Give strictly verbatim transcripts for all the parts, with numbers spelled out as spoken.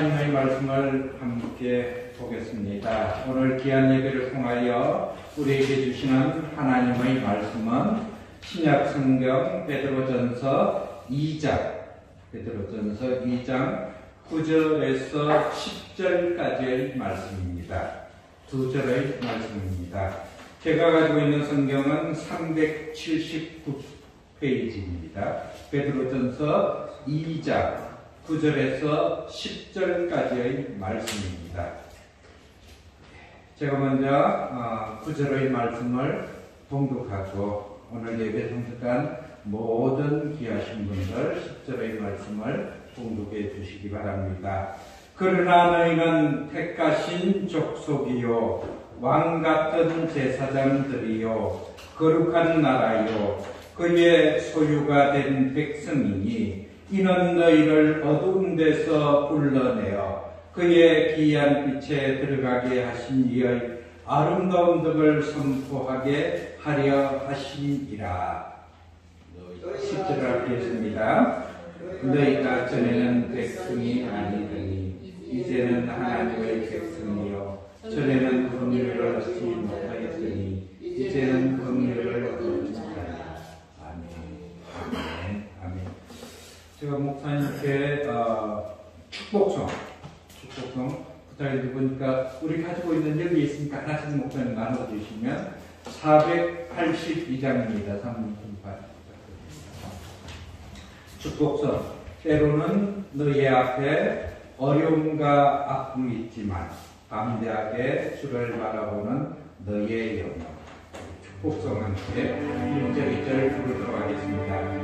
하나님의 말씀을 함께 보겠습니다. 오늘 귀한 예배를 통하여 우리에게 주시는 하나님의 말씀은 신약 성경 베드로전서 이 장, 베드로전서 이 장 구 절에서 십 절까지의 말씀입니다. 두 절의 말씀입니다. 제가 가지고 있는 성경은 삼백칠십구 페이지입니다. 베드로전서 이 장 구 절에서 십 절까지의 말씀입니다. 제가 먼저 구 절의 말씀을 봉독하고 오늘 예배 참석한 모든 귀하신 분들 십 절의 말씀을 봉독해 주시기 바랍니다. 그러나 너희는 택하신 족속이요 왕같은 제사장들이요 거룩한 나라요 그의 소유가 된 백성이니 이는 너희를 어두운 데서 불러내어 그의 귀한 빛에 들어가게 하신 이의 아름다운 덕을 선포하게 하려 하심이라. 십 절을 하겠습니다. 너희가 전에는 백성이 아니더니 이제는 하나님의 백성이요 전에는 긍휼을 얻지 못하였더니 이제는 긍휼을 얻는다. 아멘. 아멘. 제가 목사님께 어, 축복성, 축복성 부탁해 보니까 우리 가지고 있는 여기 있으니까 하나씩 목사님 나눠주시면 사백팔십이 장입니다. 삼백팔십이 장. 축복성. 때로는 너희 앞에 어려움과 아픔이 있지만 담대하게 주를 바라보는 너희의 영혼. 축복성 함께 일 절 이 절 부르도록 하겠습니다.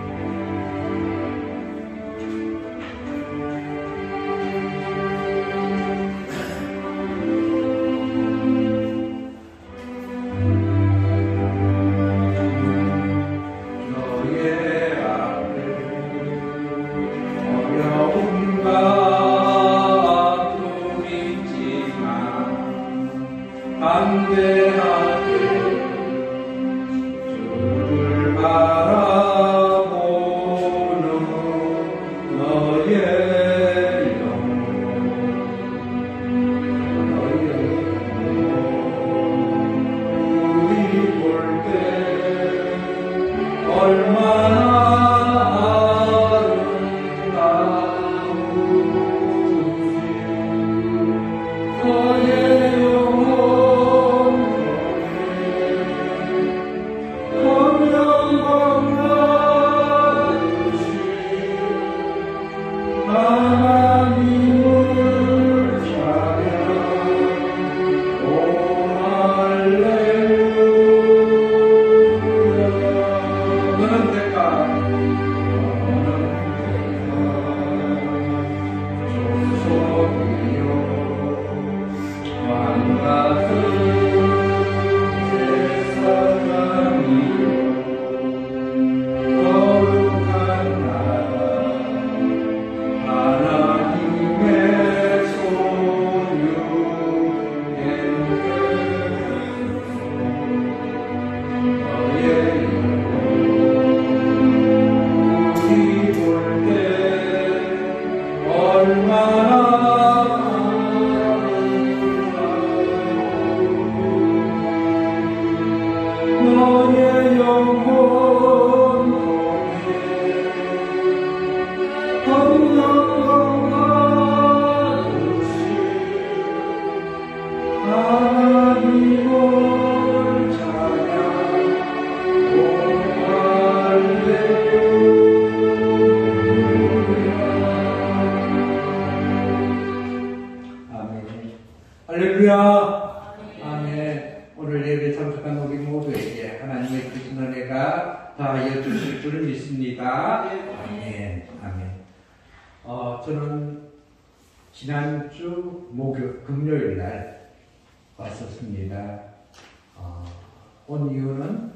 지난주 목요, 금요일 날 왔었습니다. 어, 온 이유는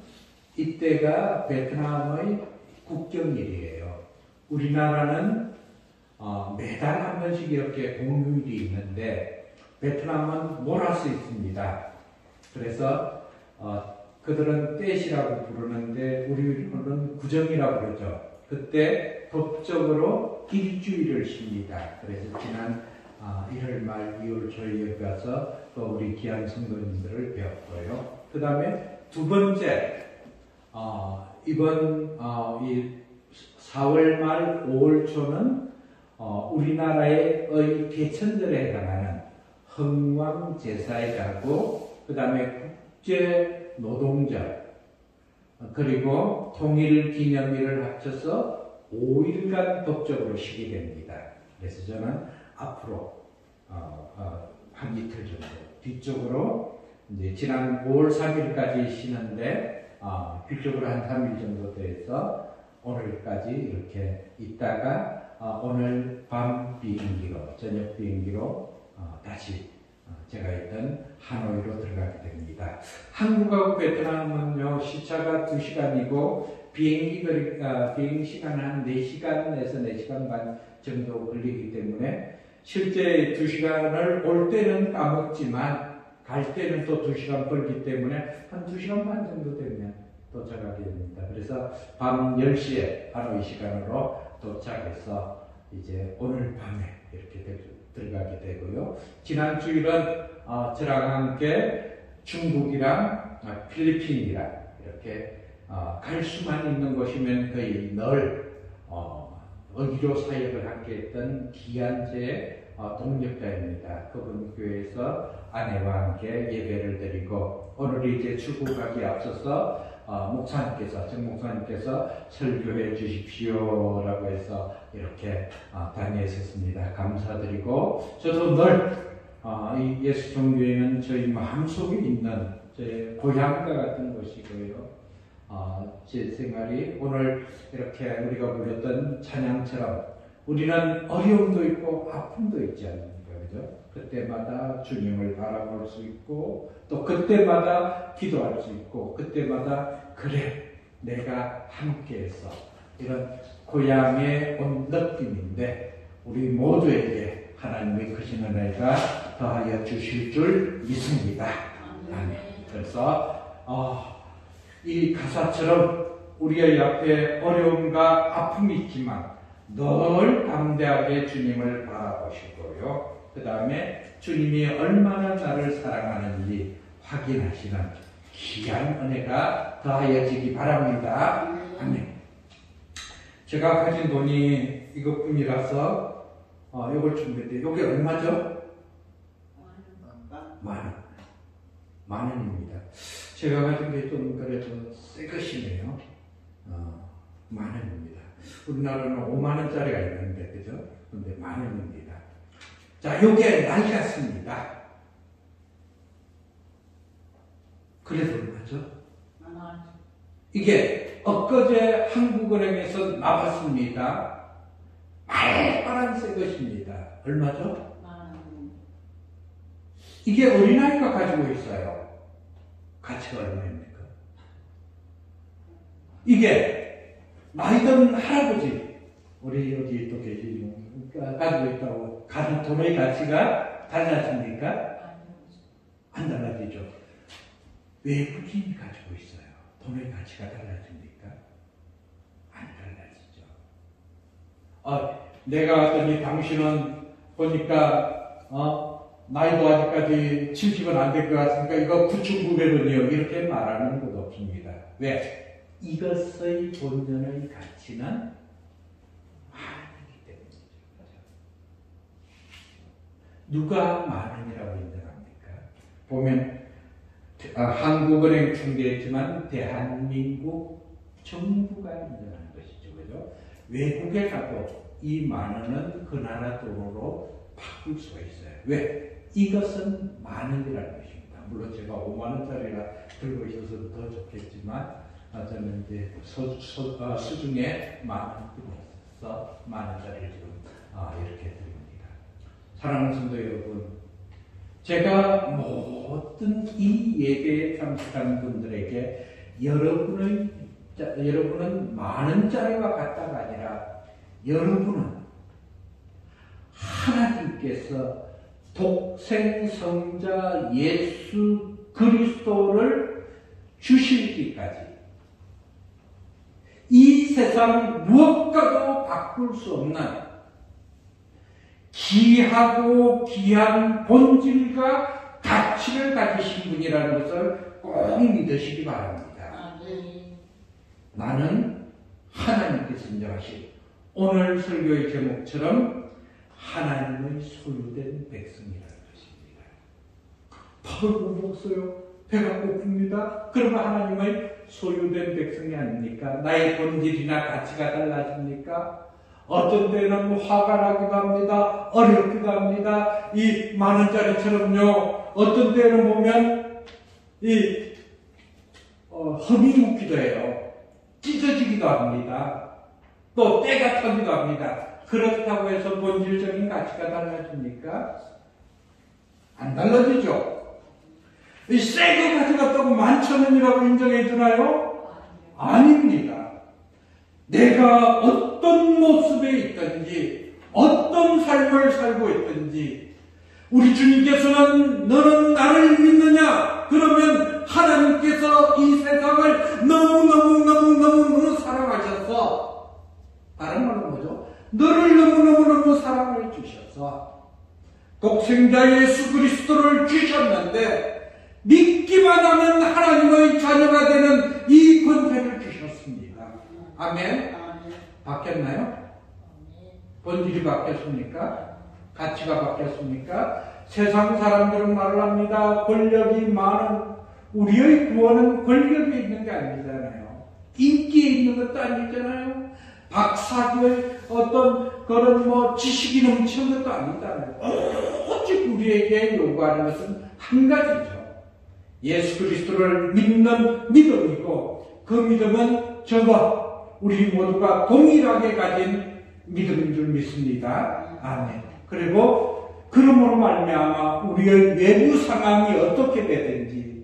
이때가 베트남의 국경일이에요. 우리나라는 어, 매달 한 번씩 이렇게 공휴일이 있는데 베트남은 몰아서 있습니다. 그래서 어, 그들은 떼시라고 부르는데 우리는 구정이라고 그러죠. 그때 법적으로 일주일을 쉽니다. 그래서 지난 아, 일월 말 이월 초에 가서 또 우리 귀한 성도님들을 배웠고요. 그 다음에 두 번째, 어, 이번 어, 이 사월 말 오월 초는 어, 우리나라의 개천절에 해당하는 흥왕제사에 가고, 그 다음에 국제노동절, 그리고 통일기념일을 합쳐서 오 일간 법적으로 쉬게 됩니다. 그래서 저는 앞으로 어, 어, 한 이틀 정도 뒤쪽으로 이제 지난 오월 삼 일까지 쉬는데 어, 뒤쪽으로 한 삼 일 정도 돼서 오늘까지 이렇게 있다가 어, 오늘 밤 비행기로 저녁 비행기로 어, 다시 어, 제가 있던 하노이로 들어가게 됩니다. 한국하고 베트남은요 시차가 두 시간이고 비행기 거리, 아, 비행 시간은 한 네 시간에서 네 시간 반 정도 걸리기 때문에 실제 두 시간을 올 때는 까먹지만 갈 때는 또 두 시간 걸기 때문에 한 두 시간 반 정도 되면 도착하게 됩니다. 그래서 밤 열 시에 하노이 시간으로 도착해서 이제 오늘 밤에 이렇게 되, 들어가게 되고요. 지난 주일은 어, 저랑 함께 중국이랑 어, 필리핀이랑 이렇게 어, 갈 수만 있는 곳이면 거의 늘 어, 어기로 사역을 함께 했던 기한제 어, 동력자입니다. 그분 교회에서 아내와 함께 예배를 드리고 오늘 이제 출국하기에 앞서서 어, 목사님께서 정 목사님께서 설교해 주십시오라고 해서 이렇게 어, 다니었습니다. 감사드리고 저도 늘 어, 이 예수종교회는 저희 마음속에 있는 제 고향과 같은 곳이고요. 어, 제 생활이 오늘 이렇게 우리가 불렀던 찬양처럼 우리는 어려움도 있고 아픔도 있지 않습니까? 그죠? 그때마다 주님을 바라볼 수 있고 또 그때마다 기도할 수 있고 그때마다 그래 내가 함께해서 이런 고향에 온 느낌인데 우리 모두에게 하나님의 크신 은혜가 더하여 주실 줄 믿습니다. 아멘. 그래서 어, 이 가사처럼 우리의 앞에 어려움과 아픔이 있지만 늘 담대하게 주님을 바라보시고요. 그 다음에 주님이 얼마나 나를 사랑하는지 확인하시는 귀한 은혜가 더하여지기 바랍니다. 아멘. 제가 가진 돈이 이것뿐이라서 어, 이걸 준비했는데 이게 얼마죠? 만 원. 만 원입니다. 제가 가진 게 좀 그래도 새 것이네요. 어, 만 원입니다. 우리나라는 오만 원짜리가 있는데, 그죠? 근데 만 원입니다. 자, 요게 낡았습니다. 그래도 얼마죠? 이게 엊그제 한국은행에서 나왔습니다. 빨간 새 것입니다. 얼마죠? 이게 어린아이가 가지고 있어요. 가치가 얼마입니까? 이게 나이든 할아버지, 우리 여기 또 계시죠? 가지고 있다고 가진 돈의 가치가 달라집니까? 안 달라지죠. 외국인이 가지고 있어요. 돈의 가치가 달라집니까? 안 달라지죠. 어, 내가 왔더니 당신은 보니까 어, 나이도 아직까지 칠십은 안 될 것 같으니까 이거 구천구백 원이요. 이렇게 말하는 것도 없습니다. 왜? 이것의 본전의 가치는 만원이기 때문이죠. 누가 만원이라고 인정합니까? 보면 아, 한국은행 중개했지만 대한민국 정부가 인정하는 것이죠. 그죠? 외국에 가도 이 만원은 그 나라 돈으로 바꿀 수가 있어요. 왜? 이것은 만원이라는 것입니다. 물론 제가 오만 원짜리라 들고 있어서 더 좋겠지만 아, 저는 이제 소, 소, 아, 수중에 만원 들어서 만원짜리를 지금 아, 이렇게 드립니다. 사랑하는 성도 여러분, 제가 모든 이 예배에 참석한 분들에게 여러분의, 자, 여러분은 만원짜리와 같다가 아니라 여러분은 하나님께서 독생성자 예수 그리스도를 주시기까지 이 세상 무엇과도 바꿀 수 없는 귀하고 귀한 본질과 가치를 가지신 분이라는 것을 꼭 믿으시기 바랍니다. 나는 하나님께서 인정하신 오늘 설교의 제목처럼 하나님의 소유된 백성이라는 것입니다. 밥을 못 먹었어요. 배가 고픕니다. 그러면 하나님의 소유된 백성이 아닙니까? 나의 본질이나 가치가 달라집니까? 어떤 때는 뭐 화가 나기도 합니다. 어렵기도 합니다. 이 만원짜리처럼요. 어떤 때는 보면 이 어, 흠이 묻기도 해요. 찢어지기도 합니다. 또 때가 터지기도 합니다. 그렇다고 해서 본질적인 가치가 달라집니까? 안 달라지죠. 이 새 거 가져갔다고 만천 원이라고 인정해 주나요? 아닙니다. 내가 어떤 모습에 있든지 어떤 삶을 살고 있든지 우리 주님께서는 너는 나를 믿느냐? 그러면 하나님께서 이 세상을 너무너무너무너무 사랑하셔서, 다른 말로 뭐죠? 너를 너무너무너무 사랑을 주셔서 독생자 예수 그리스도를 주셨는데 믿기만 하면 하나님의 자녀가 되는 이 권세를 주셨습니다. 아멘? 바뀌었나요? 본질이 바뀌었습니까? 가치가 바뀌었습니까? 세상 사람들은 말을 합니다. 권력이 많은, 우리의 구원은 권력이 있는 게 아니잖아요. 인기에 있는 것도 아니잖아요. 박사의 어떤 그런 뭐 지식이 넘치는 것도 아니잖아요. 오직 우리에게 요구하는 것은 한 가지죠. 예수 그리스도를 믿는 믿음이고, 그 믿음은 저와 우리 모두가 동일하게 가진 믿음인 줄 믿습니다. 아멘. 그리고 그러므로 말미암아 우리의 외부 상황이 어떻게 되든지,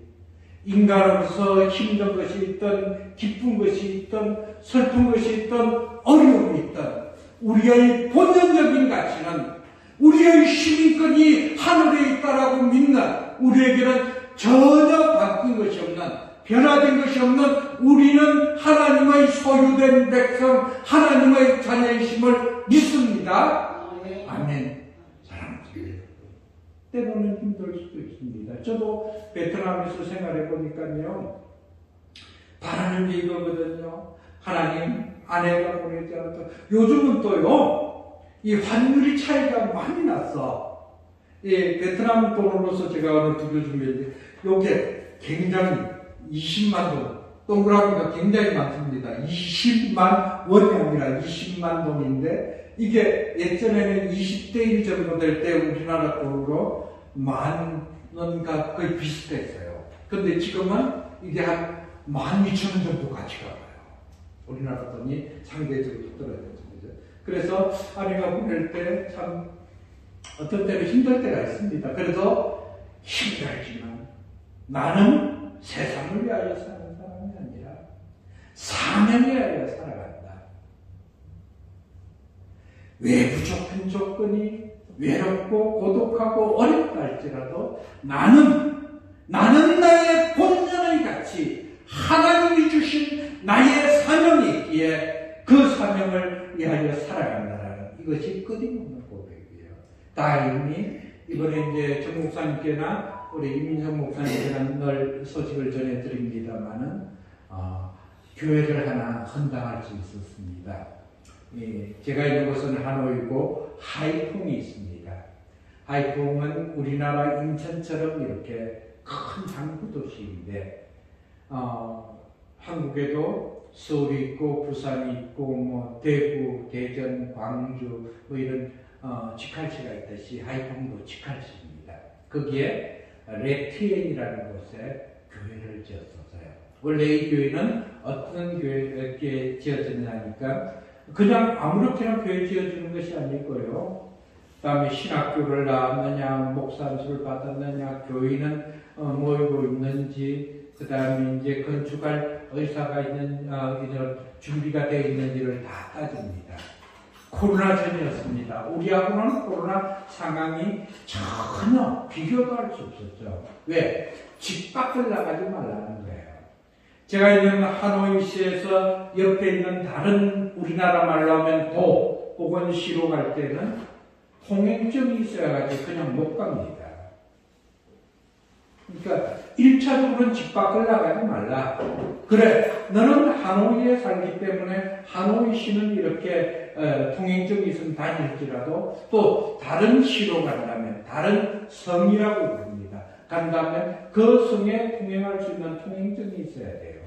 인간으로서 힘든 것이 있든 기쁜 것이 있든 슬픈 것이 있든 어려움이 있든, 우리의 본연적인 가치는 우리의 시민권이 하늘에 있다라고 믿는, 우리에게는 전혀 바뀐 것이 없는, 변화된 것이 없는, 우리는 하나님의 소유된 백성, 하나님의 자녀이심을 믿습니다. 아멘. 사랑합니다. 때로는 힘들 수도 있습니다. 저도 베트남에서 생활해 보니까요, 바라는 게 이거거든요. 하나님, 아내가 보내지 않았다. 요즘은 또요, 이 환율이 차이가 많이 났어. 예, 베트남 돈으로서 제가 오늘 드려주면, 요게 굉장히 이십만 돈, 동그라미가 굉장히 많습니다. 이십만 원이 아니라 이십만 돈인데, 이게 예전에는 이십 대 일 정도 될 때 우리나라 돈으로 만 원과 거의 비슷했어요. 근데 지금은 이게 한 만 이천 원 정도 가치가 가요. 우리나라 돈이 상대적으로 떨어졌습니다. 그래서 아내가 보낼 때 참 어떤 때는 힘들 때가 있습니다. 그래도 힘들지만 나는 세상을 위하여 사는 사람이 아니라 사명을 위하여 살아간다. 외부적인 조건이 외롭고 고독하고 어렵다 할지라도 나는 나는 나의 본연의 가치, 하나님이 주신 나의 사명이 있기에 그 사명을 위하여 살아간다라는 이것이 끊임없는 고백이에요. 다행히 이번에 이제 정 목사님께나 우리 이민성 목사님께는 늘 소식을 전해드립니다만은 어, 교회를 하나 헌당할 수 있었습니다. 예, 제가 있는 곳은 하노이고 하이퐁이 있습니다. 하이퐁은 우리나라 인천처럼 이렇게 큰 항구 도시인데, 어, 한국에도 서울이 있고 부산이 있고 뭐 대구, 대전, 광주 뭐 이런 어, 직할지가 있듯이 하이퐁도 직할지입니다. 거기에 레티엔이라는 곳에 교회를 지었었어요. 원래 이 교회는 어떤 교회에 지어졌냐니까 그냥 아무렇게나 교회 지어주는 것이 아니고요. 그 다음에 신학교를 나왔느냐, 목사안수를 받았느냐, 교인은 어, 모이고 있는지, 그 다음에 이제 건축할 의사가 있는, 어, 이런 준비가 되어 있는지를 다 따집니다. 코로나 전이었습니다. 우리하고는 코로나 상황이 전혀 비교도 할 수 없었죠. 왜? 집 밖을 나가지 말라는 거예요. 제가 있는 하노이시에서 옆에 있는 다른 우리나라 말로 하면 도 혹은 시로 갈 때는 통행증이 있어야지 그냥 못 갑니다. 그러니까 일 차적으로는 집 밖을 나가지 말라. 그래, 너는 하노이에 살기 때문에 하노이시는 이렇게 어, 통행증이 있으면 다닐지라도 또 다른 시로 간다면, 다른 성이라고 부릅니다. 간다면 그 성에 통행할 수 있는 통행증이 있어야 돼요.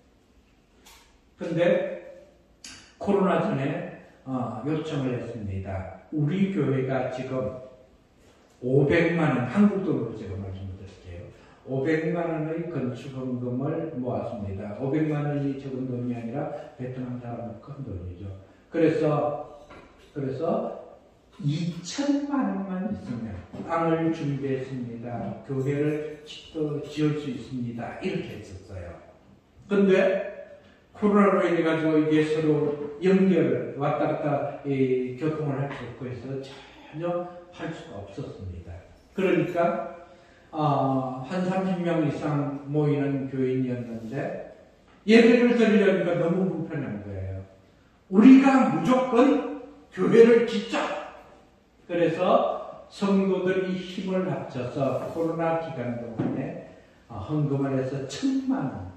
근데 코로나 전에 어, 요청을 했습니다. 우리 교회가 지금 오백만 원, 한국 돈으로 제가 말씀드릴게요. 오백만 원의 건축헌금을 모았습니다. 오백만 원이 적은 돈이 아니라 베트남 사람은 큰 돈이죠. 그래서, 그래서 이천만 원만 있으면 땅을 준비했습니다. 교회를 지을 수 있습니다. 이렇게 했었어요. 근데 코로나로 인해가지고 이게 서로 연결, 왔다 갔다 이, 교통을 할 수 없고 해서 전혀 할 수가 없었습니다. 그러니까, 어, 한 삼십 명 이상 모이는 교인이었는데, 예배를 드리려니까 너무 불편한 거예요. 우리가 무조건 교회를 짓자! 그래서 성도들이 힘을 합쳐서 코로나 기간 동안에 어, 헌금을 해서 천만 원.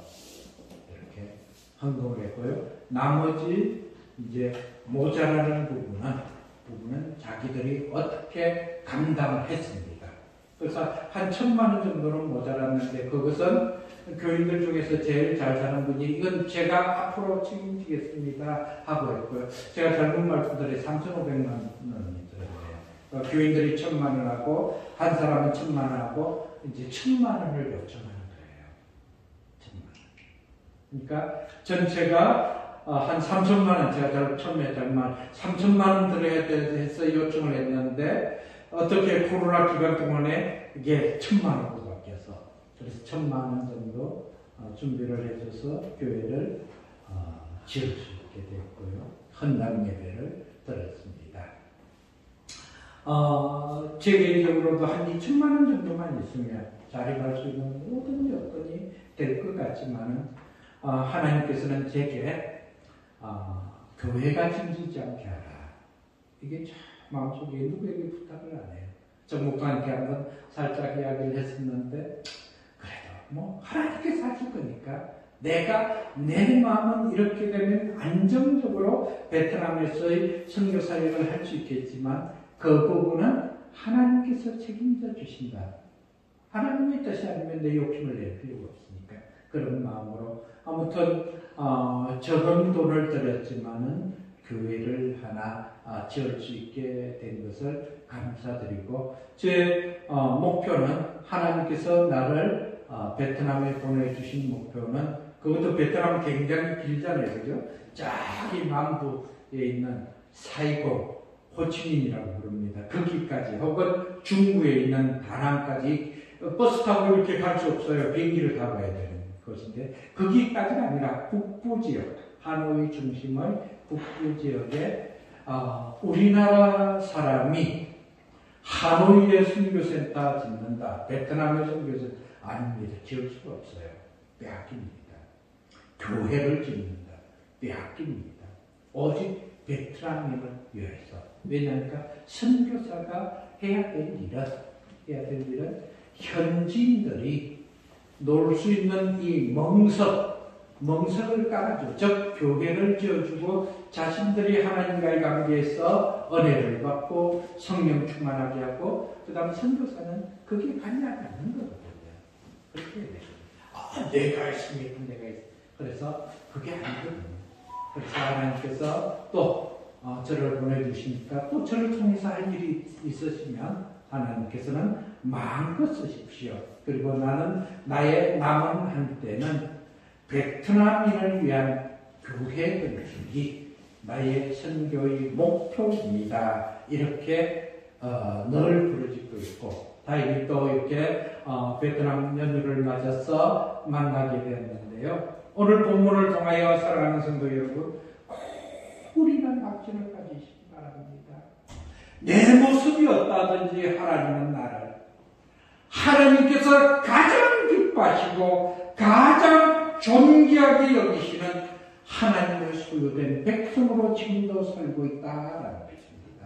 헌금을 했고요. 나머지 이제 모자라는 부분은 부분은 자기들이 어떻게 감당을 했습니다. 그래서 한 천만 원 정도는 모자랐는데 그것은 교인들 중에서 제일 잘 사는 분이 이건 제가 앞으로 책임지겠습니다 하고 했고요. 제가 잘못 말씀드려 삼천오백만 원이 들었네요. 교인들이 천만 원하고 한 사람은 천만 원하고 이제 천만 원을 요청하는 거예요. 천만 원. 그러니까 전체가 한 삼천만 원, 제가 처음에 잘말 삼천만 원 들어야 해서 요청을 했는데 어떻게 코로나 기간 동안에 이게 천만 원으로 바뀌어서 그래서 천만 원 정도 준비를 해줘서 교회를 지을 수 있게 됐고요. 헌당 예배를 드렸습니다. 어, 제 개인적으로도 한 이천만 원 정도만 있으면 자립할 수 있는 모든 여건이 될 것 같지만은 어, 하나님께서는 제게 어, 교회가 짐지지 않게 하라. 이게 참 마음속에 누구에게 부탁을 안 해요. 저 목사님께 한번 살짝 이야기를 했었는데 그래도 뭐 하나님께서 하실 거니까 내가 내 마음은 이렇게 되면 안정적으로 베트남에서의 선교 사역을 할 수 있겠지만 그 부분은 하나님께서 책임져 주신다. 하나님의 뜻이 아니면 내 욕심을 낼 필요가 없으니까 그런 마음으로 아무튼 어, 적은 돈을 들였지만은 교회를 하나 어, 지을 수 있게 된 것을 감사드리고 제 어, 목표는 하나님께서 나를 어, 베트남에 보내주신 목표는 그것도 베트남 굉장히 길잖아요, 그죠? 저기 남부에 있는 사이공, 호치민이라고 부릅니다. 거기까지 혹은 중부에 있는 다낭까지 버스 타고 이렇게 갈 수 없어요. 비행기를 타고 가야 되는 것인데 거기까지가 아니라 북부 지역, 하노이 중심의 북부 지역에 어, 우리나라 사람이 하노이에 선교센터 짓는다. 베트남에 선교센터 아닙니다. 지을 수가 없어요. 빼앗깁니다. 교회를 짓는다. 빼앗깁니다. 오직 베트남인을 위해서. 왜냐하니까 선교사가 해야 될 일은 해야 될 일은 현지인들이 놀 수 있는 이 멍석, 멍석을 깔아주고, 즉 교회를 지어주고 자신들이 하나님과의 관계에서 은혜를 받고 성령 충만하게 하고 그 다음 선교사는 거기에 관여하지 않는 거거든요. 그렇게 해야 돼요. 아, 내가 했습니다. 내가 했습니다. 그래서 그게 아니거든요. 그래서 하나님께서 또 어, 저를 보내주시니까 또 저를 통해서 할 일이 있으시면 하나님께서는 마음껏 쓰십시오. 그리고 나는 나의 남은 한때는 베트남인을 위한 교회 건축이 나의 선교의 목표입니다. 이렇게 어, 늘 부르짖고 있고 다행히 또 이렇게 어, 베트남 연휴를 맞아서 만나게 되었는데요. 오늘 본문을 통하여 사랑하는 성도 여러분, 쿨이란 확신을 가지시기 바랍니다. 내 모습이 어떠하든지 하나님은 나를 하나님께서 가장 기뻐하시고 가장 존귀하게 여기시는 하나님의 소유된 백성으로 지금도 살고 있다라는 것입니다.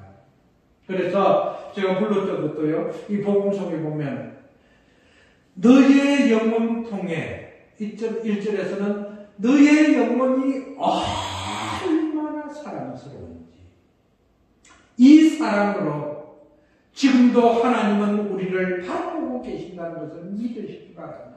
그래서 제가 불렀던 것도요, 이 복음 속에 보면 너의 영혼 통해 일 절에서는 너의 영혼이 얼마나 사랑스러운지, 이 사랑으로 지금도 하나님은 우리를 바라보고 계신다는 것을 믿으시기 바랍니다.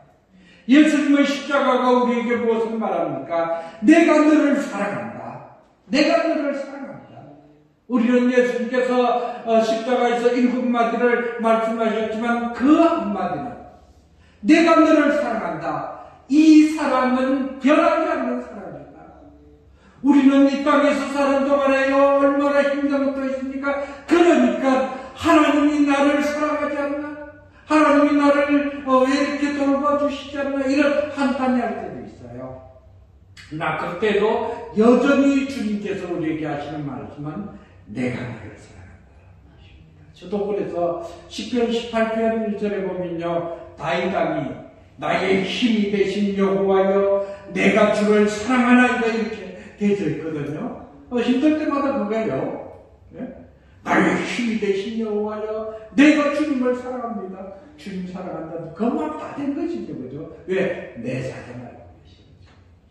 예수님의 십자가가 우리에게 무엇을 말합니까? 내가 너를 사랑한다. 내가 너를 사랑한다. 우리는 예수님께서 십자가에서 일곱 마디를 말씀하셨지만 그 한마디는 내가 너를 사랑한다. 이 사랑은 변하지 않는 사랑이다. 우리는 이 땅에서 사는 동안에 얼마나 힘든 것도 있습니까? 그러니까 하나님이 나를 사랑하지 않나? 하나님이 나를 왜 이렇게 돌봐주시지 않나? 이런 한탄할 때도 있어요. 나 그때도 여전히 주님께서 우리에게 하시는 말씀은 내가 나를 사랑한다는 것입니다. 저도 그래서 시편 십팔 편 일 절에 보면요, 다윗 왕이 나의 힘이 되신 여호와여 내가 주를 사랑하나이다 이렇게 되어 있거든요. 어, 힘들 때마다 그거예요. 네? 나의 힘이 되신 여호와여 내가 주님을 사랑합니다. 주님 사랑한다는 그만 다 된 것이죠. 그죠? 왜? 내 사랑을 알고 계십니까?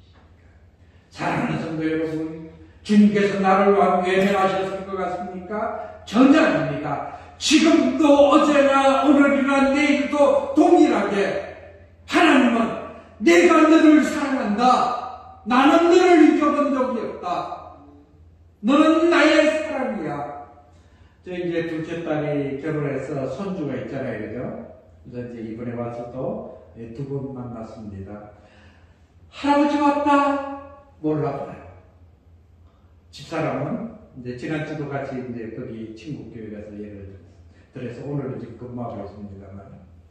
사랑하는 성도 여러분, 주님께서 나를 외면하셨을 것 같습니까? 전혀 아닙니다. 지금도 어제나 오늘이나 내일도 동일하게 하나님은 내가 너를 사랑한다. 나는 너를 잊어본 적이 없다. 너는 나의 사랑이야. 저 이제 둘째 딸이 결혼해서 손주가 있잖아요. 그죠? 그래서 이제 이번에 와서 또 두 번 만났습니다. 할아버지 왔다? 몰라봐요. 집사람은 이제 지난주도 같이 이제 거기 친구 교회 가서 예를 들어서 오늘은 지금 근무하고 있습니다만,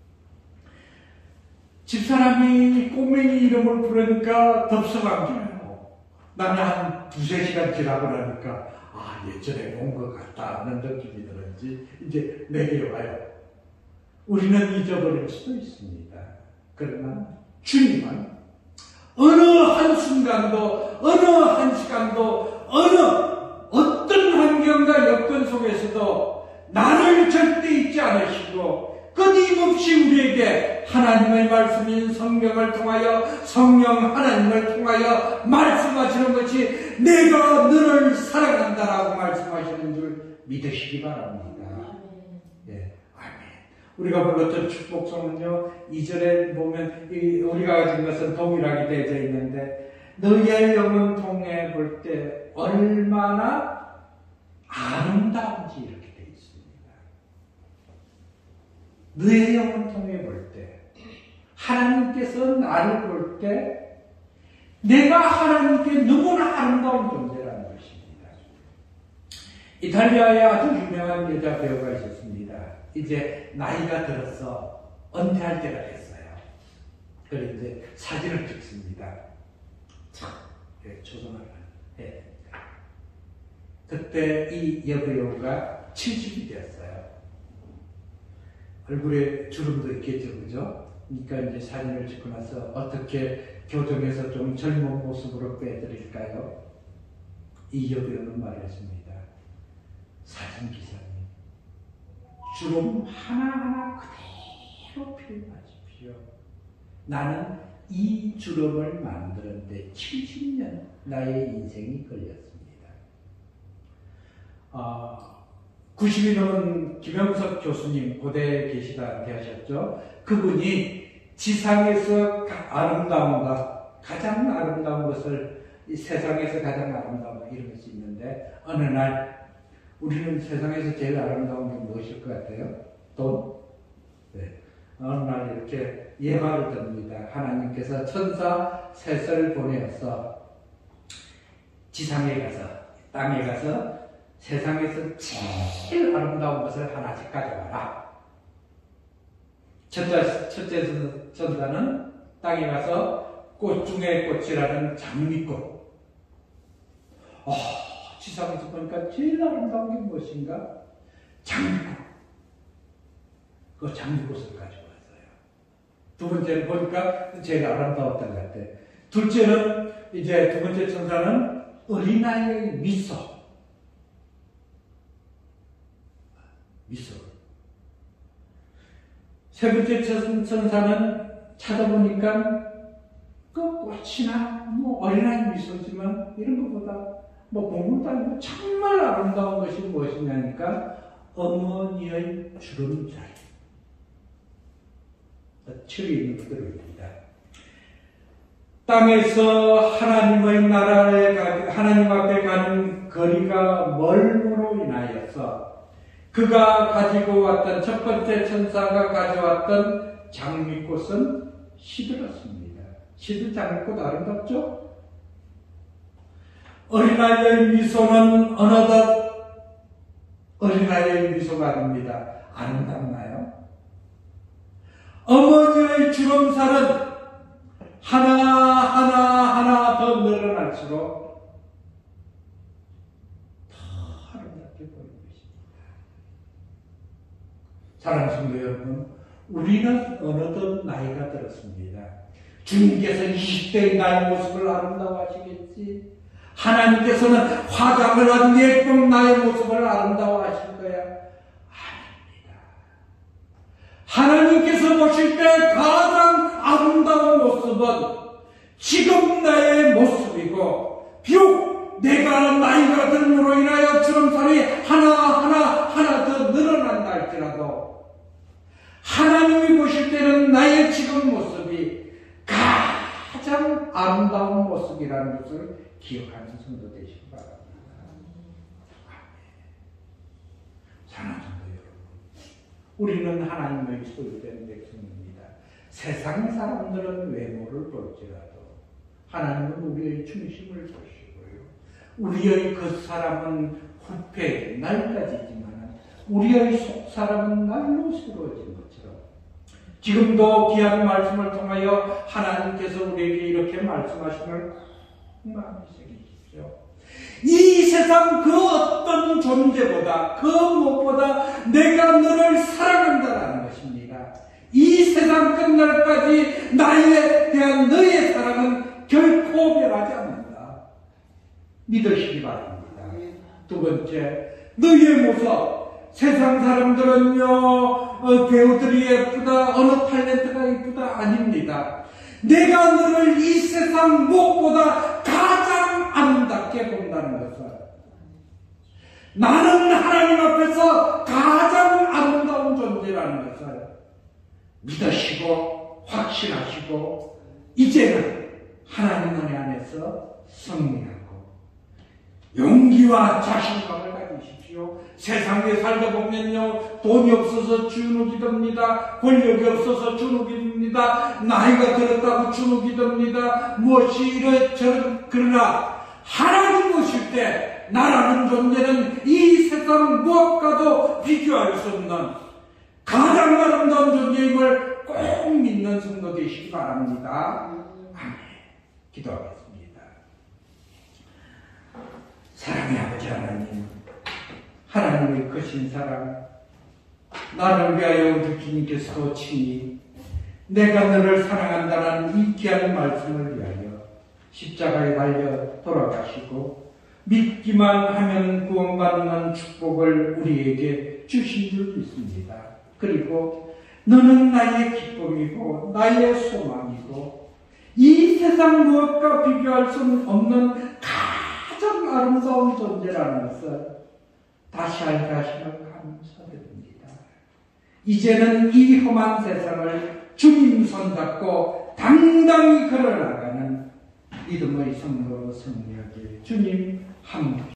집사람이 꼬맹이 이름을 부르니까 덥석한 거예요. 나는 한 두세 시간 지나고 나니까 아, 예전에 본 것 같다는 느낌이 들었지 이제 내게 와요. 우리는 잊어버릴 수도 있습니다. 그러나 주님은 어느 한순간도 어느 한 시간도 어느 어떤 환경과 여건 속에서도 나를 절대 잊지 않으시고 끊임없이 우리에게 하나님의 말씀인 성경을 통하여 성령 하나님을 통하여 말씀하시는 것이 내가 너를 사랑한다라고 말씀하시는 줄 믿으시기 바랍니다. 예, 아멘. 우리가 불렀던 축복성은요, 이 절에 보면 우리가 가진 것은 동일하게 되어져 있는데 너의 영혼 통해 볼 때 얼마나 아름다운지 이렇게 되어 있습니다. 너의 영혼 통해 볼 때 하나님께서 나를 볼 때 내가 하나님께 너무나 아름다운 존재라는 것입니다. 이탈리아에 아주 유명한 여자 배우가 있었습니다. 이제 나이가 들어서 은퇴할 때가 됐어요. 그래서 이제 사진을 찍습니다. 참, 예, 초등학교 해야 됩니다. 그때 이 여배우가 칠십이 되었어요. 얼굴에 주름도 있겠죠, 그죠? 그러니까 이제 사진을 찍고 나서 어떻게 교정해서 좀 젊은 모습으로 빼드릴까요? 이 여배우는 말했습니다. 사진 기사님, 주름 하나하나 그대로 표현하십시오. 나는 이 주름을 만드는데 칠십 년 나의 인생이 걸렸습니다. 어, 구십이 넘은 김영석 교수님, 고대에 계시다 하셨죠. 그분이 지상에서 아름다운 것, 가장 아름다운 것을, 이 세상에서 가장 아름다운 것, 이런 것이 있는데, 어느 날, 우리는 세상에서 제일 아름다운 게 무엇일 것 같아요? 돈? 네. 어느 날 이렇게 예화를 듭니다. 하나님께서 천사 셋을 보내어서 지상에 가서, 땅에 가서 세상에서 제일 아름다운 것을 하나씩 가져와라. 첫째, 첫째 천사는 땅에 가서 꽃 중에 꽃이라는 장미꽃. 어, 지상에서 보니까 제일 아름다운 게 무엇인가? 장미꽃. 그 장미꽃을 가지고 왔어요. 두 번째는 보니까 제일 아름다웠던 것 같아요. 둘째는 이제 두 번째 천사는 어린아이의 미소. 미소. 세 번째 천사는 찾아보니까 그 꽃이나 뭐 어린아이 미소지만 이런 것보다 뭐 공부도 아니고 정말 아름다운 것이 무엇이냐니까 어머니의 주름살. 철이 있는 그들입니다. 땅에서 하나님의 나라에 가, 하나님 앞에 가는 거리가 멀므로 인하여서 그가 가지고 왔던 첫 번째 천사가 가져왔던 장미꽃은 시들었습니다. 시들 장미꽃 아름답죠? 어린아이의 미소는 어느덧 어린아이의 미소가 아닙니다. 아름답나요? 어머니의 주름살은 하나하나 하나 더 늘어날수록 더 아름답게 보이는 것입니다. 사랑하는 성도 여러분, 우리는 어느덧 나이가 들었습니다. 주님께서 이십 대의 나의 모습을 아름다워하시겠지? 하나님께서는 화장을 한 예쁜 나의 모습을 아름다워하실 거야? 하나님께서 보실 때 가장 아름다운 모습은 지금 나의 모습이고, 비록 내가 나이가 들므로 인하여 주름살이 하나하나 하나 더 늘어난다 할지라도 하나님이 보실 때는 나의 지금 모습이 가장 아름다운 모습이라는 것을 기억하는 성도 되시기 바랍니다. 사랑하는 우리는 하나님의 소유된 백성입니다. 세상 사람들은 외모를 볼지라도 하나님은 우리의 중심을 보시고요. 우리의 겉사람은 후패 날까지지만 우리의 속사람은 날로 새로워진 것처럼 지금도 귀한 말씀을 통하여 하나님께서 우리에게 이렇게 말씀하심을 마음에 새기십시오. 이 세상 그 어떤 존재보다 그 무엇보다 내가 너를 사랑한다라는 것입니다. 이 세상 끝날까지 나에 대한 너의 사랑은 결코 변하지 않는다. 믿으시기 바랍니다. 두 번째, 너의 모습. 세상 사람들은요 어, 배우들이 예쁘다, 어느 탤런트가 예쁘다 아닙니다. 내가 너를 이 세상 무엇보다 가장 아름답게 본다는 것을, 나는 하나님 앞에서 가장 아름다운 존재라는 것을 믿으시고 확신하시고 이제는 하나님 은혜 안에서 승리하고 용기와 자신감을 가지십시오. 세상에 살다 보면요 돈이 없어서 주눅이 듭니다. 권력이 없어서 주눅이 듭니다. 나이가 들었다고 주눅이 듭니다. 무엇이 이래저래. 그러나 하나님 보실 때 나라는 존재는 이 세상 무엇과도 비교할 수 없는 가장 아름다운 존재임을 꼭 믿는 성도 되시기 바랍니다. 아멘. 기도하겠습니다. 사랑의 아버지 하나님, 하나님의 크신 사랑, 나를 위하여 우리 주님께서도 친히 내가 너를 사랑한다는 이 귀한 말씀을 위하여 십자가에 달려 돌아가시고 믿기만 하면 구원받는 축복을 우리에게 주신 줄 믿습니다. 그리고 너는 나의 기쁨이고 나의 소망이고 이 세상 무엇과 비교할 수 없는 가장 아름다운 존재라는 것을 다시 알게 하시면 감사드립니다. 이제는 이 험한 세상을 주님 손잡고 당당히 걸어나가는 믿음의 성도로 승리하길 주님 함께